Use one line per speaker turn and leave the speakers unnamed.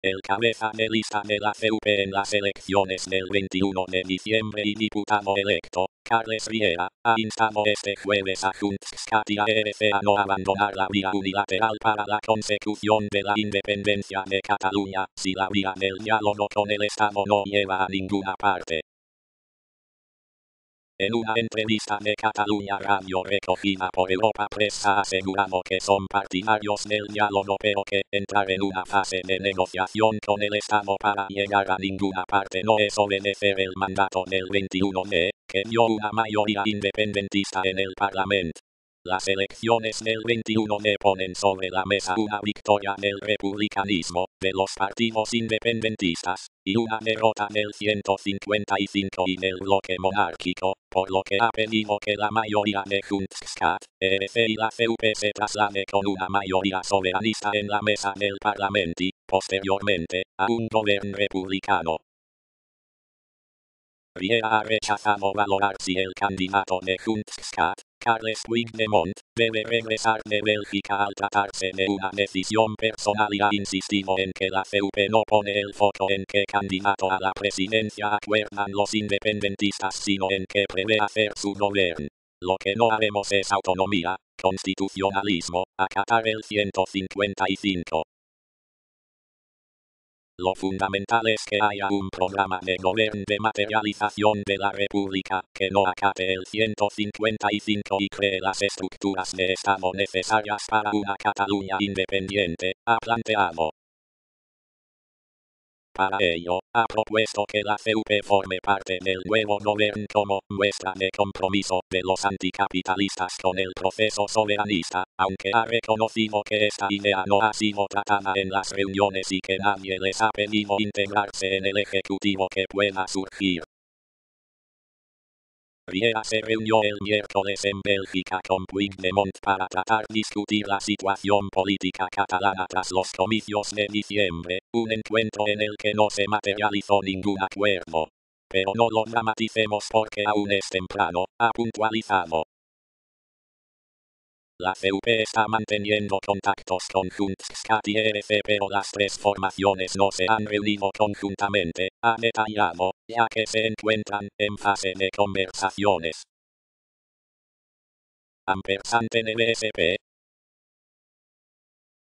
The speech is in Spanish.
el cabeza de lista de la CUP en las elecciones del 21 de diciembre y diputado electo, Carles Riera, ha instado este jueves a JxCat y a ERC a no abandonar la vía unilateral para la consecución de la independencia de Cataluña, si la vía del diálogo con el Estado no lleva a ninguna parte. En una entrevista de Cataluña Radio recogida por Europa Press ha asegurado que son partidarios del diálogo pero que entrar en una fase de negociación con el Estado para llegar a ninguna parte no es obedecer el mandato del 21D, que dio una mayoría independentista en el Parlamento. Las elecciones del 21D ponen sobre la mesa una victoria del republicanismo, de los partidos independentistas, y una derrota del 155 y del bloque monárquico, por lo que ha pedido que la mayoría de JxCat, ERC y la CUP se traslade con una mayoría soberanista en la mesa del Parlamento y, posteriormente, a un gobierno republicano. Riera ha rechazado valorar si el candidato de JxCat, Carles Puigdemont, debe regresar de Bélgica al tratarse de una decisión personal y ha insistido en que la CUP no pone el foco en qué candidato a la presidencia acuerdan los independentistas sino en qué prevé hacer su gobierno. Lo que no haremos es autonomía, constitucionalismo, acatar el 155. Lo fundamental es que haya un programa de gobierno de materialización de la República que no acate el 155 y cree las estructuras de Estado necesarias para una Cataluña independiente, ha planteado. Para ello, ha propuesto que la CUP forme parte del nuevo gobierno como muestra de compromiso de los anticapitalistas con el proceso soberanista, aunque ha reconocido que esta idea no ha sido tratada en las reuniones y que nadie les ha pedido integrarse en el ejecutivo que pueda surgir. Riera se reunió el miércoles en Bélgica con Puigdemont para tratar discutir la situación política catalana tras los comicios de diciembre, un encuentro en el que no se materializó ningún acuerdo. Pero no lo dramaticemos porque aún es temprano, ha puntualizado. La CUP está manteniendo contactos con JxCat y ERC pero las tres formaciones no se han reunido conjuntamente, ha detallado, ya que se encuentran en fase de conversaciones. Ampersand NBSP,